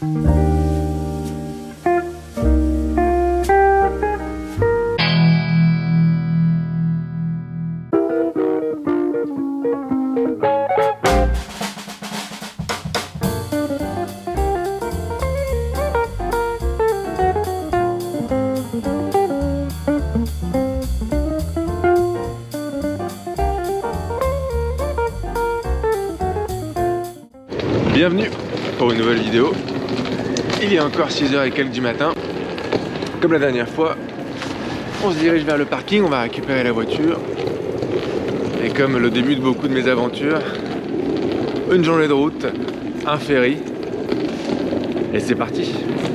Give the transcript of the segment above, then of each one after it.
Bienvenue pour une nouvelle vidéo. Il est encore 6h et quelques du matin. Comme la dernière fois, on se dirige vers le parking, on va récupérer la voiture. Et comme le début de beaucoup de mes aventures, une journée de route, un ferry, et c'est parti.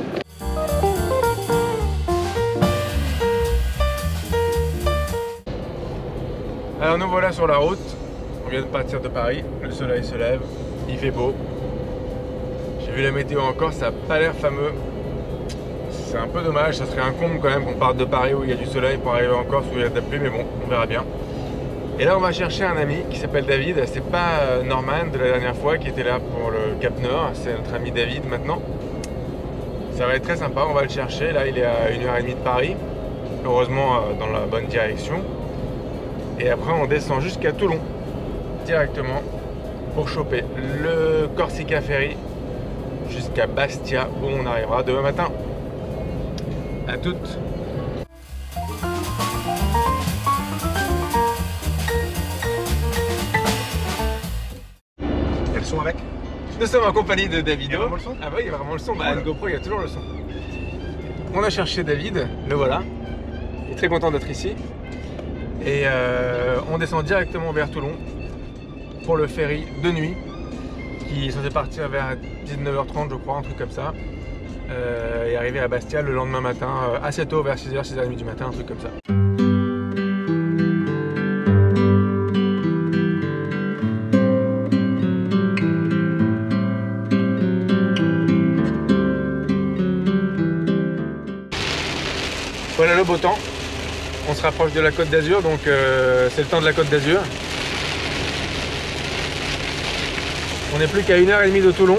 Alors nous voilà sur la route, on vient de partir de Paris, le soleil se lève, il fait beau. J'ai vu la météo encore, ça n'a pas l'air fameux. C'est un peu dommage, ça serait un comble quand même qu'on parte de Paris où il y a du soleil pour arriver en Corse où il y a de la pluie, mais bon, on verra bien. Et là on va chercher un ami qui s'appelle David, c'est pas Norman de la dernière fois qui était là pour le Cap Nord, c'est notre ami David maintenant. Ça va être très sympa, on va le chercher, là il est à 1h30 de Paris, heureusement dans la bonne direction. Et après on descend jusqu'à Toulon, directement, pour choper le Corsica Ferry jusqu'à Bastia où on arrivera demain matin. À toutes. Il y a le son avec. Nous sommes en compagnie de Davido. Il y a vraiment le son. Ah bah il y a vraiment le son, bah, une GoPro il y a toujours le son. On a cherché David, le voilà. Il est très content d'être ici. Et on descend directement vers Toulon pour le ferry de nuit qui est censé partir vers 19h30 je crois, un truc comme ça, et arriver à Bastia le lendemain matin assez tôt, vers 6h, 6h30 du matin, un truc comme ça. Voilà le beau temps, on se rapproche de la Côte d'Azur, donc c'est le temps de la Côte d'Azur. On n'est plus qu'à 1h30 de Toulon.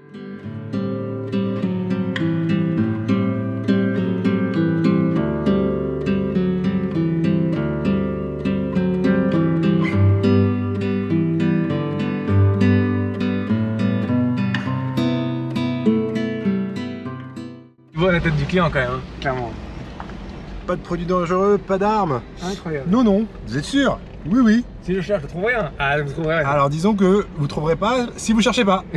Tu vois la tête du client quand même, hein, clairement. Pas de produits dangereux, pas d'armes. Incroyable. Non, non, vous êtes sûr? Oui, oui. Si je cherche, je trouve rien. Ah, vous trouverez rien. Alors disons que vous trouverez pas si vous cherchez pas.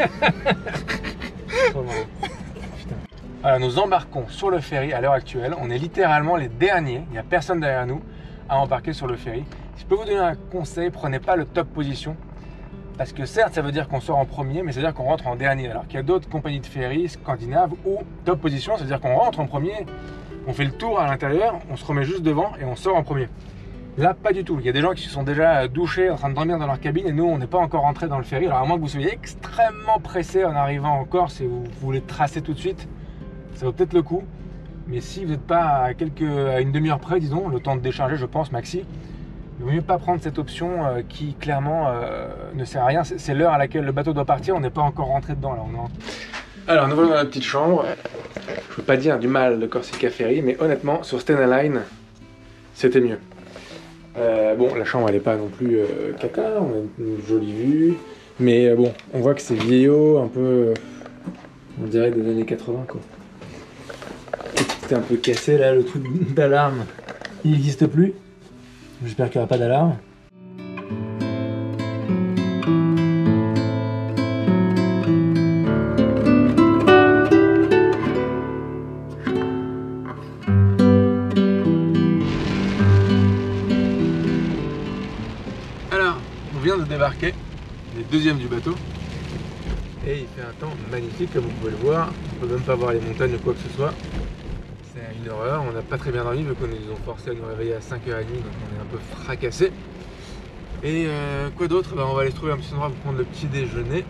Alors nous embarquons sur le ferry à l'heure actuelle. On est littéralement les derniers, il n'y a personne derrière nous à embarquer sur le ferry. Si je peux vous donner un conseil, prenez pas le top position. Parce que certes ça veut dire qu'on sort en premier, mais ça veut dire qu'on rentre en dernier. Alors qu'il y a d'autres compagnies de ferry scandinaves où top position, ça veut dire qu'on rentre en premier, on fait le tour à l'intérieur, on se remet juste devant et on sort en premier. Là, pas du tout. Il y a des gens qui se sont déjà douchés en train de dormir dans leur cabine et nous, on n'est pas encore rentré dans le ferry. Alors à moins que vous soyez extrêmement pressé en arrivant en Corse et vous voulez tracer tout de suite, ça vaut peut-être le coup. Mais si vous n'êtes pas à une demi-heure près, disons, le temps de décharger, je pense, maxi, il vaut mieux pas prendre cette option qui clairement ne sert à rien. C'est l'heure à laquelle le bateau doit partir, on n'est pas encore rentré dedans. Là, Alors nous voilà dans la petite chambre. Je veux pas dire du mal de Corsica Ferry, mais honnêtement, sur Stena Line, c'était mieux. Bon, la chambre elle est pas non plus caca, on a une jolie vue, mais bon, on voit que c'est vieillot, un peu, on dirait des années 80 quoi. C'était un peu cassé là, le truc d'alarme, il n'existe plus. J'espère qu'il n'y aura pas d'alarme. De débarquer, les deuxièmes du bateau, et il fait un temps magnifique comme vous pouvez le voir. On peut même pas voir les montagnes ou quoi que ce soit, c'est une horreur. On n'a pas très bien dormi vu qu'on nous ont forcé à nous réveiller à 5h30, donc on est un peu fracassé. Et quoi d'autre, on va aller trouver un petit endroit pour prendre le petit déjeuner.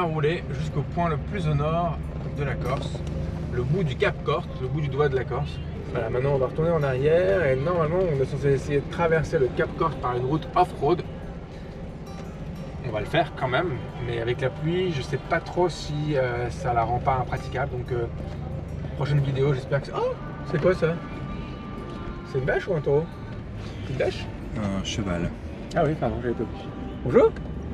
roulé jusqu'au point le plus au nord de la Corse, le bout du Cap Corse, le bout du doigt de la Corse. Voilà, maintenant on va retourner en arrière et normalement on est censé essayer de traverser le Cap Corse par une route off-road. On va le faire quand même, mais avec la pluie, je sais pas trop si ça la rend pas impraticable. Donc prochaine vidéo, j'espère que c'est... Oh, c'est quoi ça? C'est une bêche ou un taureau? Une bêche? Un cheval. Ah oui, pardon, j'avais pas vu. Bonjour.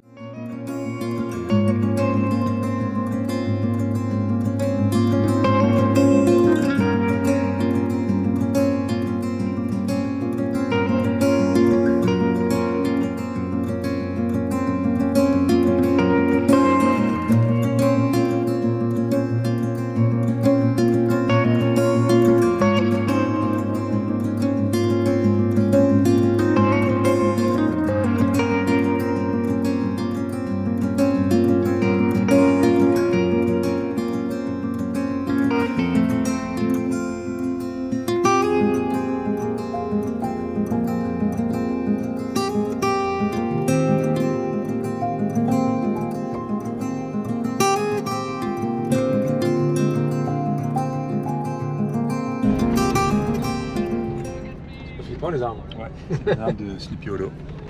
Les arbres. Ouais, c'est un arbre de Sleepy Hollow.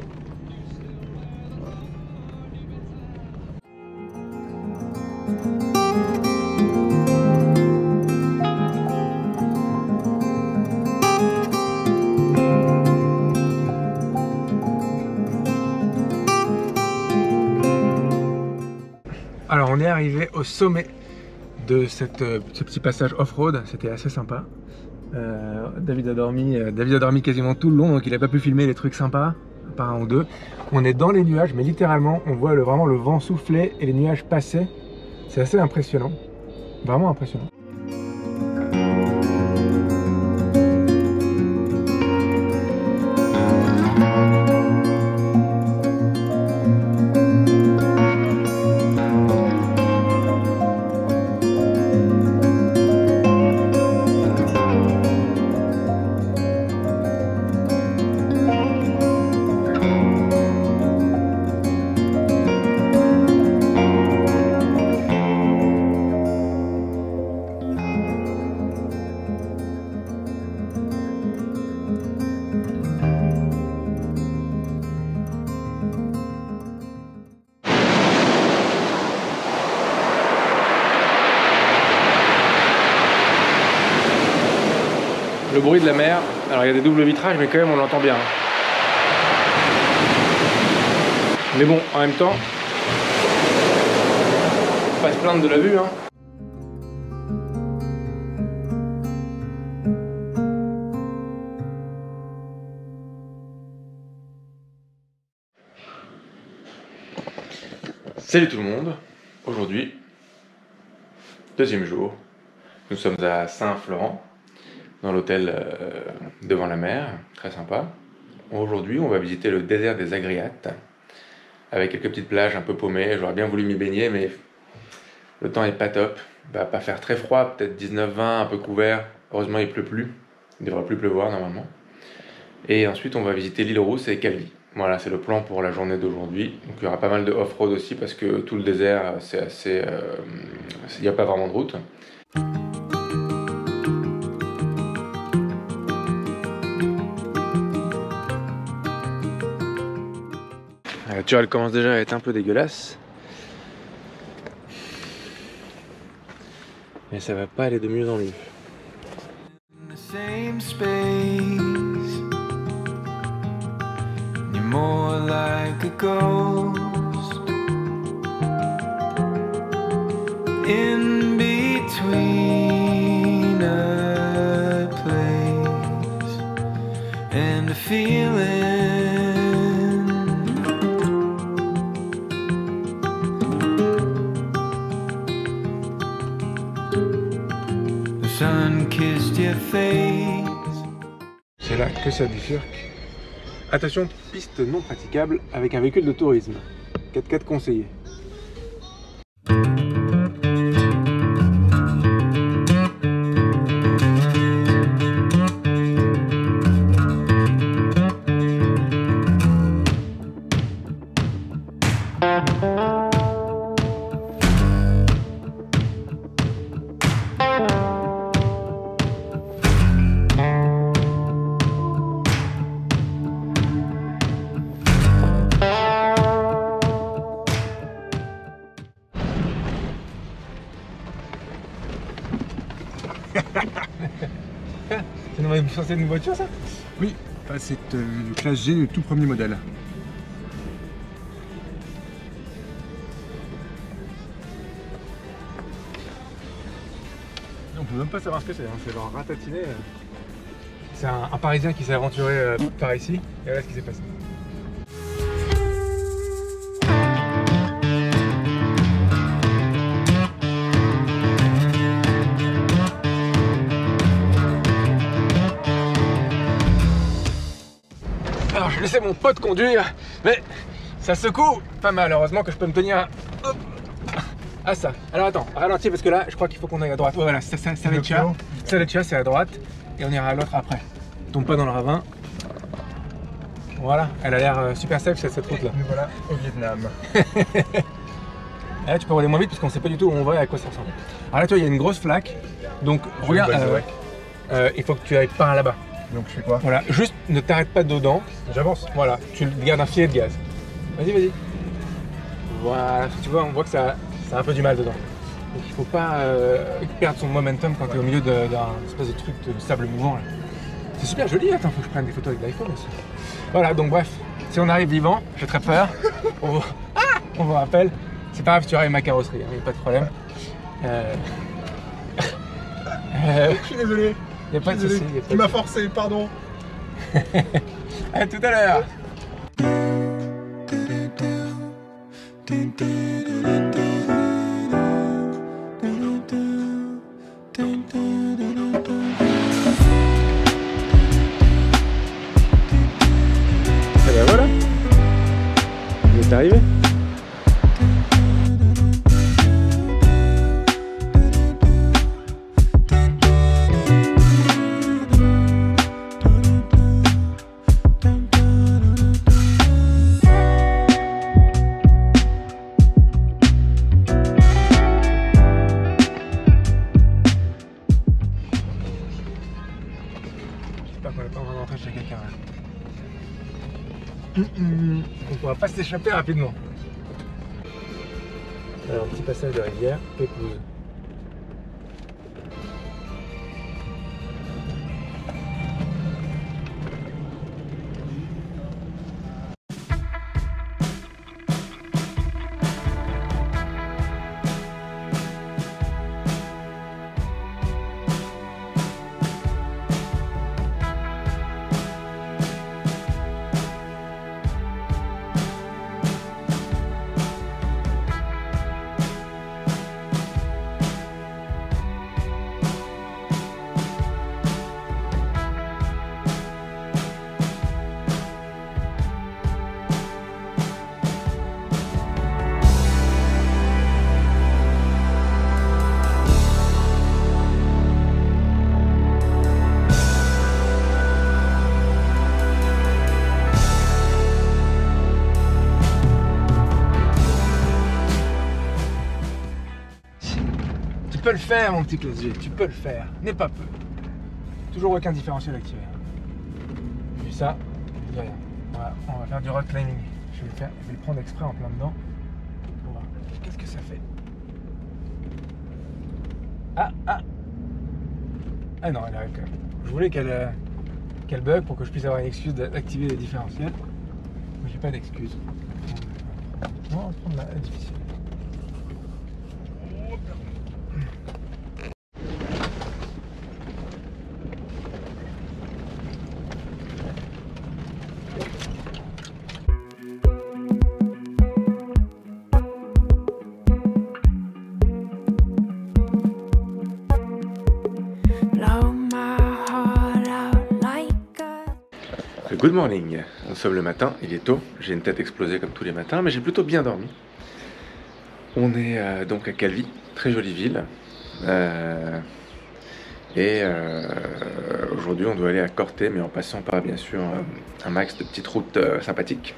Alors on est arrivé au sommet de ce petit passage off-road, c'était assez sympa. David a dormi quasiment tout le long, donc il n'a pas pu filmer les trucs sympas, par un ou deux. On est dans les nuages, mais littéralement on voit vraiment le vent souffler et les nuages passer. C'est assez impressionnant, vraiment impressionnant. Le bruit de la mer, alors il y a des doubles vitrages mais quand même on l'entend bien. Mais bon, en même temps, faut pas se plaindre de la vue hein. Salut tout le monde, aujourd'hui, deuxième jour, nous sommes à Saint-Florent, dans l'hôtel devant la mer, très sympa. Aujourd'hui, on va visiter le désert des Agriates, avec quelques petites plages un peu paumées. J'aurais bien voulu m'y baigner, mais le temps est pas top. Il va pas faire très froid, peut-être 19-20, un peu couvert. Heureusement, il pleut plus. Il devrait plus pleuvoir normalement. Et ensuite, on va visiter l'île Rousse et Calvi. Voilà, c'est le plan pour la journée d'aujourd'hui. Donc, il y aura pas mal de off-road aussi, parce que tout le désert, c'est assez... il n'y a pas vraiment de route. La nature elle commence déjà à être un peu dégueulasse. Mais ça va pas aller de mieux en mieux. C'est là que ça bifurque. Attention, piste non praticable avec un véhicule de tourisme. 4x4 conseillé. censé être une voiture ça? Oui, c'est une classe G, le tout premier modèle. On peut même pas savoir ce que c'est, hein. C'est genre ratatiné. C'est un Parisien qui s'est aventuré par ici, et voilà ce qui s'est passé. Alors je laissais mon pote conduire, mais ça secoue pas mal. Heureusement que je peux me tenir hop, à ça. Alors attends, ralentis parce que là je crois qu'il faut qu'on aille à droite. Ouais, voilà, ça c'est à droite et on ira à l'autre après. Tombe pas dans le ravin. Voilà, elle a l'air super safe cette route là. Nous voilà au Vietnam. Là tu peux rouler moins vite parce qu'on sait pas du tout où on va et à quoi ça ressemble. Alors là tu vois il y a une grosse flaque, donc regarde, il faut que tu ailles par là-bas. Donc je fais quoi? Voilà, juste ne t'arrête pas dedans. J'avance. Voilà, tu gardes un filet de gaz. Vas-y, vas-y. Voilà, tu vois, on voit que ça a un peu du mal dedans. Donc il faut pas perdre son momentum quand tu es au milieu d'un espèce de truc de sable mouvant là. C'est super joli, attends, faut que je prenne des photos avec l'iPhone aussi. Voilà, donc bref, si on arrive vivant, j'ai très peur. On vous rappelle, c'est pas grave si tu arrives ma carrosserie, il n'y a pas de problème. Je suis désolé. Il n'y a pas de souci. Tu m'as forcé, pardon. À tout à l'heure. Et ben voilà, vous êtes arrivé. J'espère qu'on n'est pas en train de rentrer chez quelqu'un là. On pourra pas s'échapper rapidement. Alors, un petit passage de rivière, Pépouze. Tu peux le faire, mon petit classe G, tu peux le faire. N'aie pas peur. Toujours aucun différentiel activé. Puis ça, je dis rien. Voilà, on va faire du rock climbing. Je vais le prendre exprès en plein dedans. Pour voir. Qu'est-ce que ça fait? Ah non, elle arrive quand même. Je voulais qu'elle bug pour que je puisse avoir une excuse d'activer les différentiels. Mais j'ai pas d'excuse. Non, on va prendre la difficile. Good morning, nous sommes le matin, il est tôt, j'ai une tête explosée comme tous les matins, mais j'ai plutôt bien dormi. On est donc à Calvi, très jolie ville, aujourd'hui on doit aller à Corté, mais en passant par bien sûr un max de petites routes sympathiques.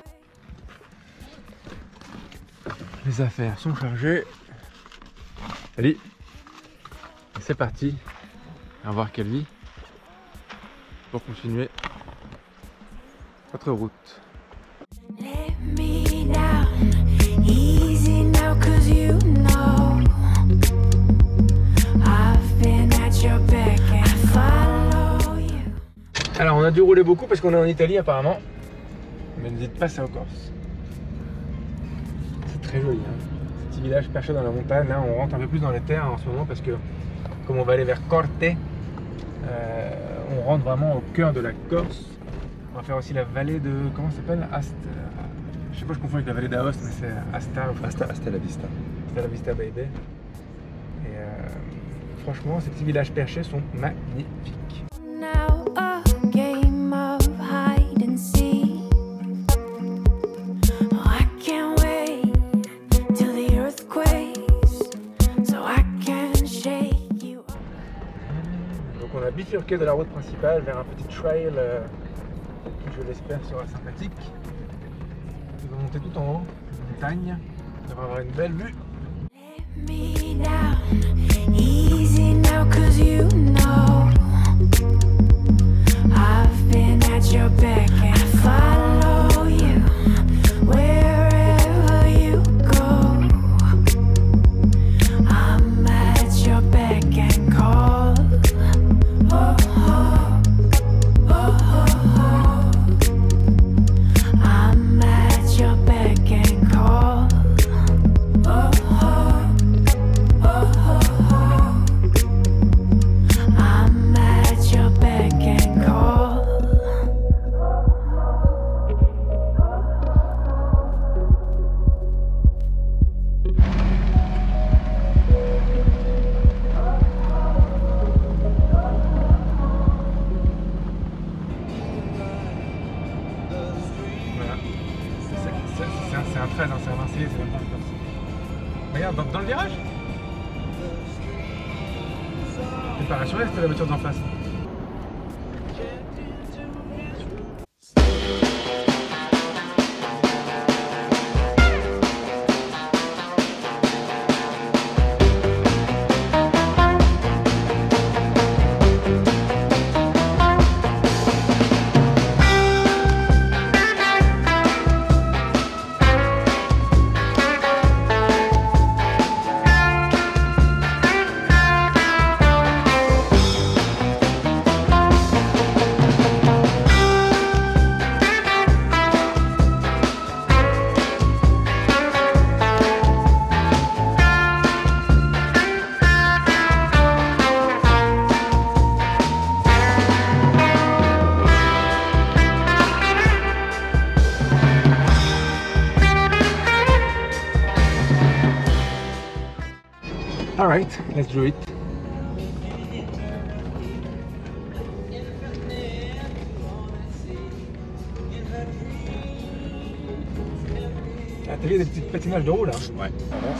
Les affaires sont chargées, allez, c'est parti, à voir Calvi pour continuer notre route. Alors on a dû rouler beaucoup parce qu'on est en Italie apparemment. Mais ne dites pas ça aux Corses. C'est très joli, hein. Ce petit village perché dans la montagne. Là on rentre un peu plus dans les terres en ce moment parce que comme on va aller vers Corte, on rentre vraiment au cœur de la Corse. On va faire aussi la vallée de... comment ça s'appelle? Je sais pas, je confonds avec la vallée d'Aoste, mais c'est Asta la vista. Asta la Vista baby. Et franchement, ces petits villages perchés sont magnifiques. Now a game of hide and seek. Oh, I can't wait till the earth quakes, so I can shake you. Donc on a bifurqué de la route principale vers un petit trail qui, je l'espère, sera sympathique. On va monter tout en haut, la montagne. On va avoir une belle vue. Let me down, easy now, 'cause you know I've been at your beck and follow you wherever you go. I'm at your beck and call. Oh, oh, oh, oh, oh. I'm at your beck and call. Oh, oh, oh, oh, oh. I'm at your beck and call. Voilà. C'est un 13, hein, c'est un Marseillais, c'est même pas un Corse. Regarde, dans le virage. T'es pas rassuré, c'était la voiture d'en face. Alright, let's do it. Ah, t'as vu des petits patinages de roue là? Ouais. Avance.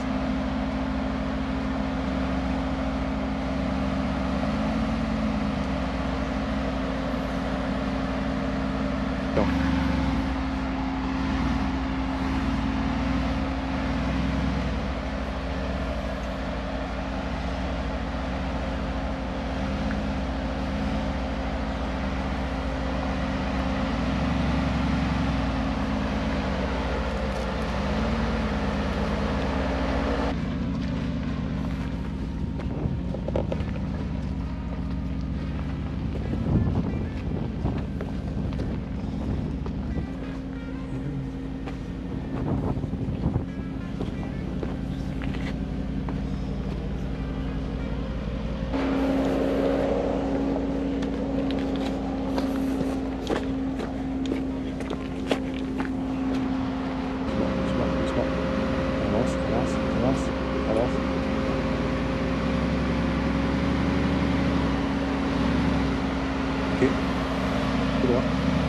Ok. Tout droit.